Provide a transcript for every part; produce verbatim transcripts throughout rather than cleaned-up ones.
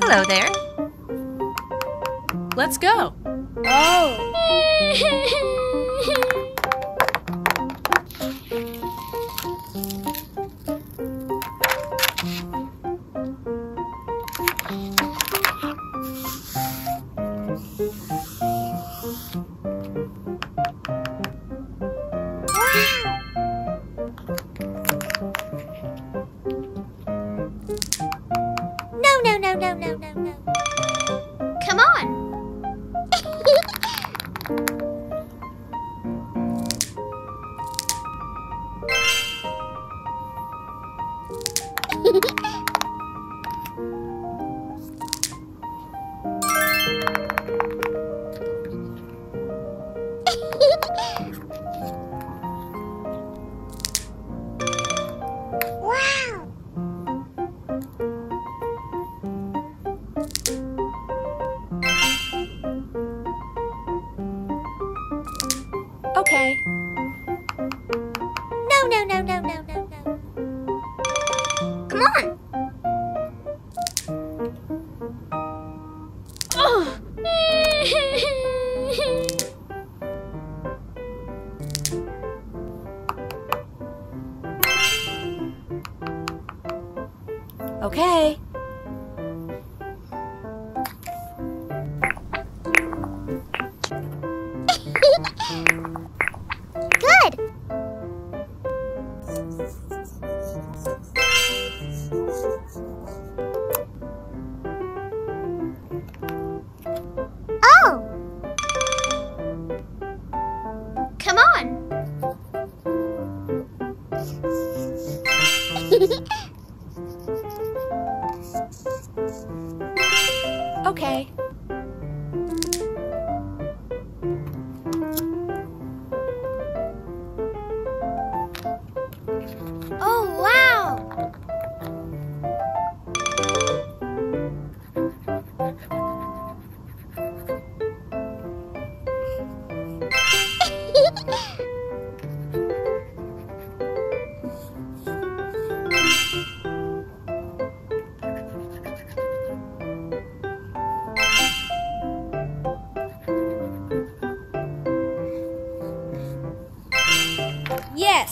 Hello there. Let's go. Oh. No, no, no, no, no, no, no. Come on. Wow. Okay. No, no, no, no, no, no, no. Come on. Oh. Okay. Good. Oh. Come on. Okay. Oh, wow. Yes.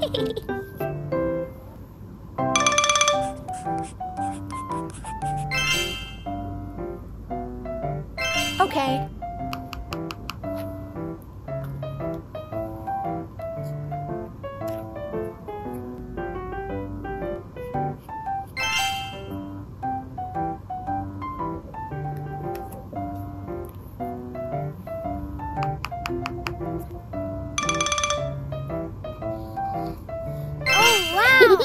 Okay. Oh, wow.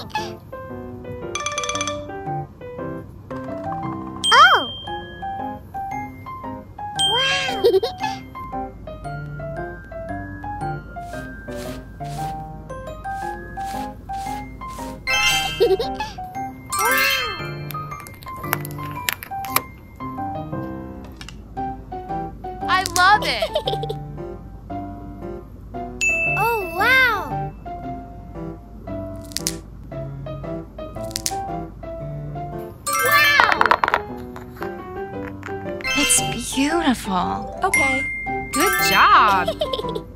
Oh. Wow. Wow. I love it. Oh, wow. Wow. It's beautiful. Okay. Good job.